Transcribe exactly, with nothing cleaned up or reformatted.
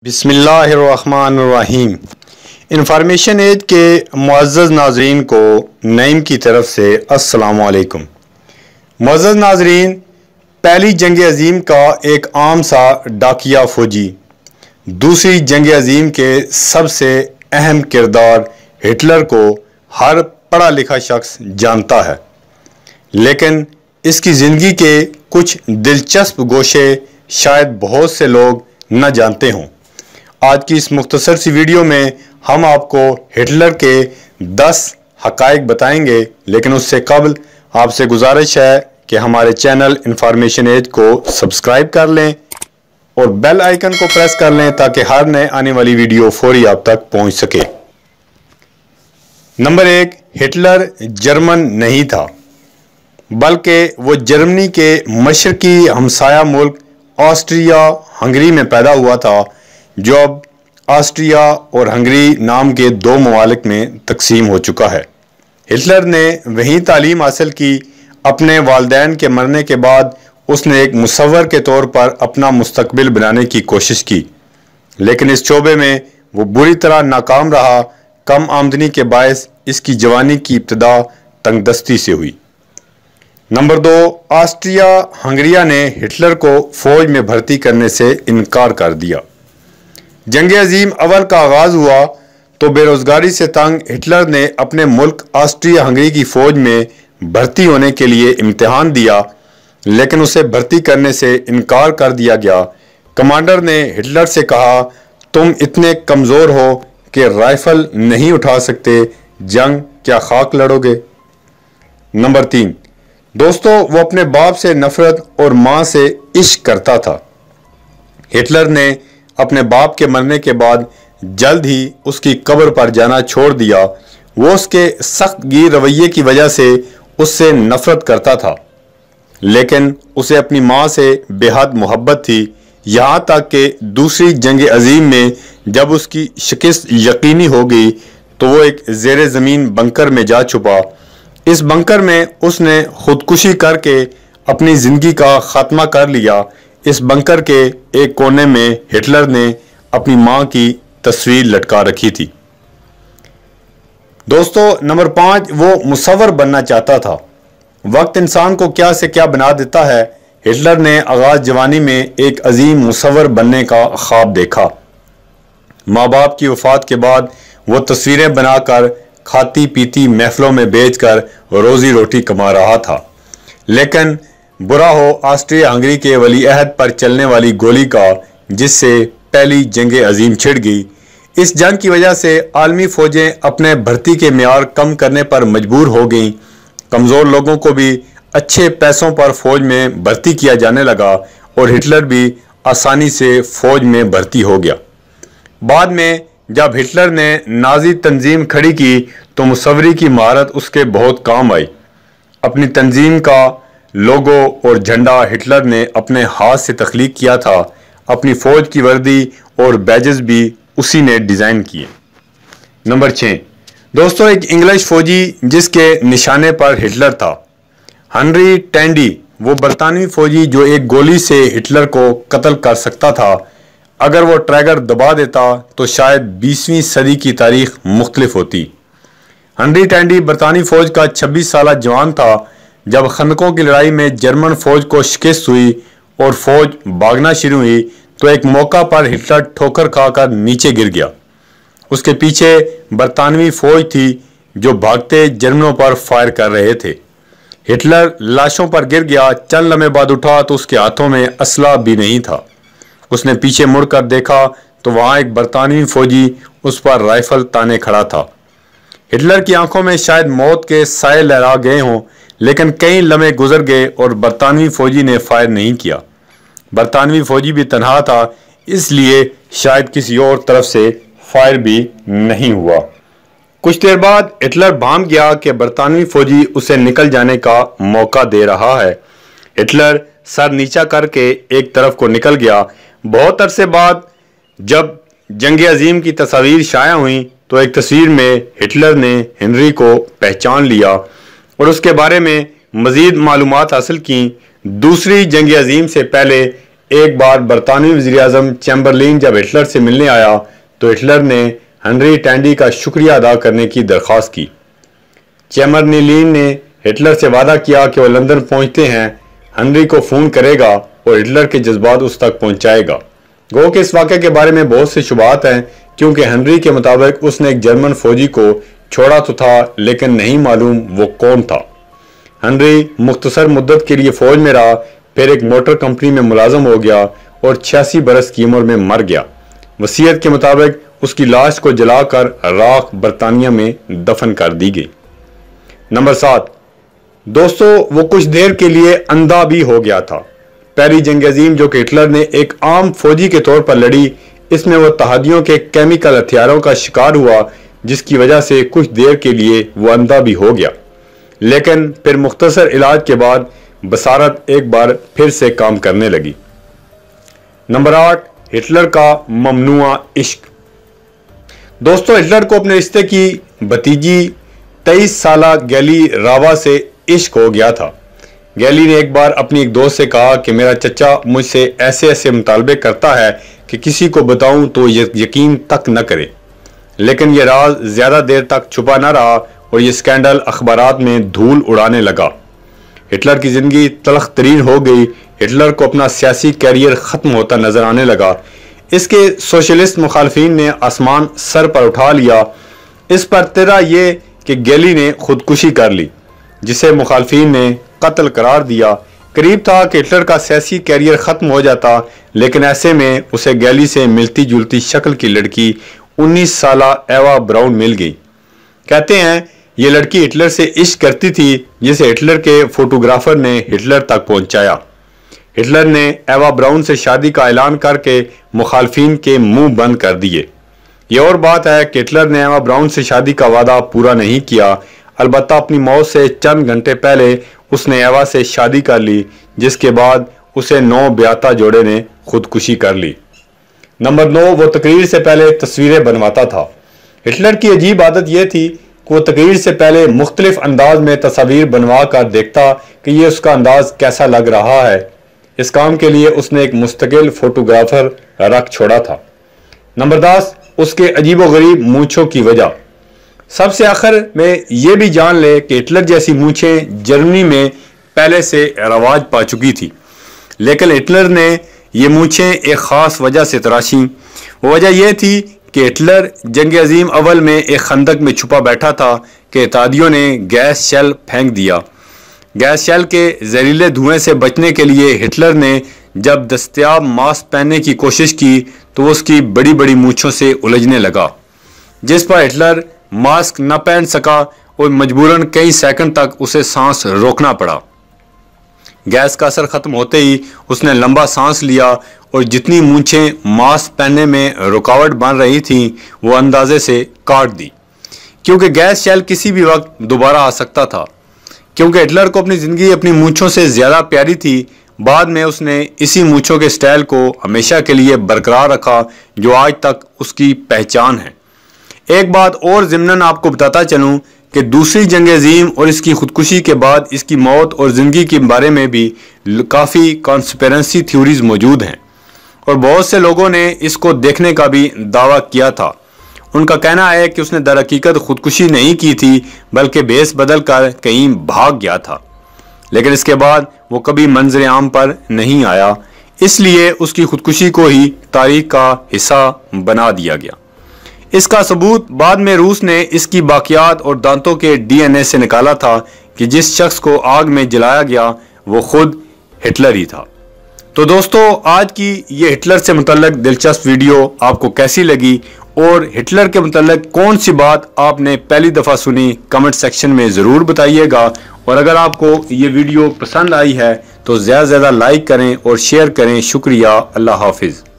बिस्मिल्लाहिर्रहमानिर्रहीम। Information as के मुअज़्ज़ज़ नाज़रीन को नईम की तरफ से अस्सलामु अलैकुम। मुअज़्ज़ज़ नाज़रीन, पहली जंग अज़ीम का एक आम सा डाकिया फ़ौजी दूसरी जंग अज़ीम के सबसे अहम किरदार हिटलर को हर पढ़ा लिखा शख्स जानता है, लेकिन इसकी ज़िंदगी के कुछ दिलचस्प गोशे शायद बहुत से लोग न जानते हों। आज की इस मुख्तसर सी वीडियो में हम आपको हिटलर के दस हक़ाइक़ बताएंगे, लेकिन उससे कबल आपसे गुजारिश है कि हमारे चैनल इंफॉर्मेशन एज को सब्सक्राइब कर लें और बेल आइकन को प्रेस कर लें ताकि हर नए आने वाली वीडियो फौरी आप तक पहुंच सके। नंबर एक, हिटलर जर्मन नहीं था, बल्कि वो जर्मनी के मशरकी हमसाया मुल्क ऑस्ट्रिया हंगरी में पैदा हुआ था, जो अब ऑस्ट्रिया और हंगरी नाम के दो ममालिक में तकसीम हो चुका है। हिटलर ने वहीं तालीम हासिल की। अपने वालिदैन के मरने के बाद उसने एक मुसव्वर के तौर पर अपना मुस्तकबिल बनाने की कोशिश की, लेकिन इस शोबे में वो बुरी तरह नाकाम रहा। कम आमदनी के बायस इसकी जवानी की इब्तिदा तंगदस्ती से हुई। नंबर दो, ऑस्ट्रिया हंगरिया ने हिटलर को फौज में भर्ती करने से इनकार कर दिया। जंग अजीम अवल का आगाज हुआ तो बेरोजगारी से तंग हिटलर ने अपने मुल्क ऑस्ट्रिया हंगरी की फौज में भर्ती होने के लिए इम्तिहान दिया, लेकिन उसे भर्ती करने से इनकार कर दिया गया। कमांडर ने हिटलर से कहा, तुम इतने कमज़ोर हो कि राइफल नहीं उठा सकते, जंग क्या खाक लड़ोगे। नंबर तीन, दोस्तों, वो अपने बाप से नफरत और माँ से इश्क करता था। हिटलर ने अपने बाप के मरने के बाद जल्द ही उसकी कब्र पर जाना छोड़ दिया। वो उसके सख्त गिर रवैये की वजह से उससे नफरत करता था, लेकिन उसे अपनी माँ से बेहद मोहब्बत थी। यहाँ तक कि दूसरी जंग अजीम में जब उसकी शिकस्त यकीनी हो गई तो वो एक ज़ेरे ज़मीन बंकर में जा छुपा। इस बंकर में उसने खुदकुशी करके अपनी ज़िंदगी का ख़ात्मा कर लिया। इस बंकर के एक कोने में हिटलर ने अपनी मां की तस्वीर लटका रखी थी। दोस्तों, नंबर पाँच, वो मुसव्वर बनना चाहता था। वक्त इंसान को क्या से क्या बना देता है। हिटलर ने आगाज जवानी में एक अजीम मुसव्वर बनने का ख्वाब देखा। माँ बाप की वफात के बाद वो तस्वीरें बनाकर खाती पीती महफिलों में बेचकर रोजी रोटी कमा रहा था, लेकिन बुरा हो ऑस्ट्रिया हंगरी के वली अहद पर चलने वाली गोली का, जिससे पहली जंग अजीम छिड़ गई। इस जंग की वजह से आलमी फौजें अपने भर्ती के मियार कम करने पर मजबूर हो गईं। कमज़ोर लोगों को भी अच्छे पैसों पर फौज में भर्ती किया जाने लगा और हिटलर भी आसानी से फौज में भर्ती हो गया। बाद में जब हिटलर ने नाजी तंजीम खड़ी की तो मुसव्वरी की महारत उसके बहुत काम आई। अपनी तंजीम का लोगो और झंडा हिटलर ने अपने हाथ से तख्लीक किया था। अपनी फौज की वर्दी और बैजेस भी उसी ने डिज़ाइन किए। नंबर छः, दोस्तों, एक इंग्लिश फौजी जिसके निशाने पर हिटलर था, हेनरी टैंडी, वो बरतानवी फौजी जो एक गोली से हिटलर को कत्ल कर सकता था। अगर वो ट्रैगर दबा देता तो शायद बीसवीं सदी की तारीख मुख्तलिफ होती। हेनरी टैंडी बरतानी फौज का छब्बीस साल जवान था जब खंदकों की लड़ाई में जर्मन फौज को शिकस्त हुई और फौज भागना शुरू हुई तो एक मौका पर हिटलर ठोकर खाकर नीचे गिर गया। उसके पीछे बरतानवी फौज थी जो भागते जर्मनों पर फायर कर रहे थे। हिटलर लाशों पर गिर गया। चंद लम्हे बाद उठा तो उसके हाथों में असला भी नहीं था। उसने पीछे मुड़कर देखा तो वहां एक बरतानवी फौजी उस पर राइफल ताने खड़ा था। हिटलर की आंखों में शायद मौत के साए लहरा गए हों, लेकिन कई लम्हे गुजर गए और बरतानवी फौजी ने फायर नहीं किया। बरतानवी फौजी भी तनहा था, इसलिए शायद किसी और तरफ से फायर भी नहीं हुआ। कुछ देर बाद हिटलर भांप गया कि बरतानवी फौजी उसे निकल जाने का मौका दे रहा है। हिटलर सर नीचा करके एक तरफ को निकल गया। बहुत अरसे बाद जब जंग अजीम की तस्वीर शाया हुई तो एक तस्वीर में हिटलर ने हेनरी को पहचान लिया और उसके बारे में मजीद मालूमात हासिल की। दूसरी जंग अजीम से पहले ایک بار برطانوی وزیر اعظم چیمبرلین جب ہٹلر سے ملنے آیا تو ہٹلر نے ہنری ٹینڈی کا شکریہ ادا کرنے کی درخواست کی۔ چیمبرلین نے ہٹلر سے وعدہ کیا کہ وہ لندن پہنچتے ہیں ہنری کو فون کرے گا اور ہٹلر کے جذبات اس تک پہنچائے گا۔ گو کہ اس واقعے کے بارے میں بہت سے شبہات ہیں، کیونکہ ہنری کے مطابق اس نے ایک جرمن فوجی کو چھوڑا تو تھا لیکن نہیں معلوم وہ کون تھا۔ ہنری مختصر مدت کے لیے فوج میں رہا، پھر ایک موٹر کمپنی میں ملازم ہو گیا اور چھیاسی برس کی عمر میں مر گیا۔ وصیت کے مطابق اس کی لاش کو جلا کر راکھ برطانیہ میں دفن کر دی گئی۔ نمبر سات، دوستو وہ کچھ دیر کے لیے اندھا بھی ہو گیا تھا۔ پہلی جنگ عظیم جو کہ ہٹلر نے ایک عام فوجی کے طور پر لڑی، اس میں وہ تہادیوں کے کیمیکل ہتھیاروں کا شکار ہوا، جس کی وجہ سے کچھ دیر کے لیے وہ اندھا بھی ہو گیا، لیکن پھر مختصر علاج کے بعد بصارت ایک بار پھر سے کام کرنے لگی۔ نمبر آٹھ، ہٹلر کا ممنوع عشق۔ دوستو ہٹلر کو اپنے رشتے کی بھتیجی تیئیس سالہ گیلی راوا سے عشق ہو گیا تھا۔ گیلی نے ایک بار اپنی ایک دوست سے کہا کہ میرا چچا مجھ سے ایسے ایسے مطالبے کرتا ہے کہ کسی کو بتاؤں تو یقین تک نہ کرے، لیکن یہ راز زیادہ دیر تک چھپا نہ رہا اور یہ سکینڈل اخبارات میں دھول اڑانے لگا۔ ہٹلر کی زندگی تلخ ترین ہو گئی۔ ہٹلر کو اپنا سیاسی کیریئر ختم ہوتا نظر آنے لگا۔ اس کے سوشلسٹ مخالفین نے آسمان سر پر اٹھا لیا۔ اس پر تیرا یہ کہ گیلی نے خودکشی کر لی، جسے مخالفین نے قتل قرار دیا۔ قریب تھا کہ ہٹلر کا سیاسی کیریئر ختم ہو جاتا، لیکن ایسے میں اسے گیلی سے ملتی جلتی شکل کی لڑکی انیس سالہ ایوا براؤن مل گئی۔ کہتے ہیں یہ لڑکی ہٹلر سے عشق کرتی تھی، جسے ہٹلر کے فوٹوگرافر نے ہٹلر تک پہنچایا۔ ہٹلر نے ایوا براؤن سے شادی کا اعلان کر کے مخالفین کے منہ بند کر دیے۔ یہ اور بات ہے کہ ہٹلر نے ایوا براؤن سے شادی کا وعدہ پورا نہیں کیا، البتہ اپنی موت سے چند گھنٹے پہلے اس نے ایوا سے شادی کر لی، جس کے بعد اسے نو بیاتہ جوڑے نے خودکشی کر لی۔ نمبر نو، وہ تقریر سے پہلے تصویریں بنواتا تھا۔ ہٹلر کی عجیب عادت یہ تھی کہ وہ تقریر سے پہلے مختلف انداز میں تصاویر بنوا کر دیکھتا کہ یہ اس کا انداز کیسا لگ رہا ہے۔ اس کام کے لیے اس نے ایک مستقل فوٹوگرافر رکھ چھوڑا تھا۔ نمبر دس، اس کے عجیب و غریب مونچھوں کی وجہ۔ سب سے آخر میں یہ بھی جان لے کہ ہٹلر جیسی مونچھیں جرمنی میں پہلے سے رواج پا چکی تھی، لیکن ہٹلر نے یہ مونچھیں ایک خاص وجہ سے تراشیں۔ وہ وجہ یہ تھی کہ ہٹلر جنگ عظیم اول میں ایک خندق میں چھپا بیٹھا تھا کہ اتحادیوں نے گیس شیل پھینک دیا۔ گیس شیل کے زہریلے دھوئیں سے بچنے کے لیے ہٹلر نے جب دستیاب ماسک پہننے کی کوشش کی تو اس کی بڑی بڑی مونچھوں سے الجھنے لگا، جس پر ہٹلر ماسک نہ پہن سکا اور مجبوراً کئی سیکنڈ تک اسے سانس روکنا پڑا۔ گیس کا اثر ختم ہوتے ہی اس نے لمبا سانس لیا اور جتنی مونچھیں ماسک پہننے میں رکاوٹ بن رہی تھیں وہ اندازے سے کاٹ دی، کیونکہ گیس شیل کسی بھی وقت دوبارہ آ سکتا تھا۔ کیونکہ ہٹلر کو اپنی زندگی اپنی مونچھوں سے زیادہ پیاری تھی، بعد میں اس نے اسی مونچھوں کے سٹائل کو ہمیشہ کے لیے برقرار رکھا، جو آج تک اس کی پہچان ہے۔ ایک بات اور ضمناً آپ کو بتاتا چلوں کہ دوسری جنگ عظیم اور اس کی خودکشی کے بعد اس کی موت اور زندگی کے بارے میں بھی کافی کانسپیرنسی تھیوریز موجود ہیں، اور بہت سے لوگوں نے اس کو دیکھنے کا بھی دعویٰ کیا تھا۔ ان کا کہنا ہے کہ اس نے در حقیقت خودکشی نہیں کی تھی، بلکہ بھیس بدل کر کہیں بھاگ گیا تھا، لیکن اس کے بعد وہ کبھی منظر عام پر نہیں آیا، اس لیے اس کی خودکشی کو ہی تاریخ کا حصہ بنا دیا گیا۔ اس کا ثبوت بعد میں روس نے اس کی باقیات اور دانتوں کے ڈی این اے سے نکالا تھا کہ جس شخص کو آگ میں جلایا گیا وہ خود ہٹلر ہی تھا۔ تو دوستو، آج کی یہ ہٹلر سے متعلق دلچسپ ویڈیو آپ کو کیسی لگی اور ہٹلر کے متعلق کون سی بات آپ نے پہلی دفعہ سنی، کمنٹ سیکشن میں ضرور بتائیے گا، اور اگر آپ کو یہ ویڈیو پسند آئی ہے تو زیادہ سے زیادہ لائک کریں اور شیئر کریں۔ شکریہ، اللہ حافظ۔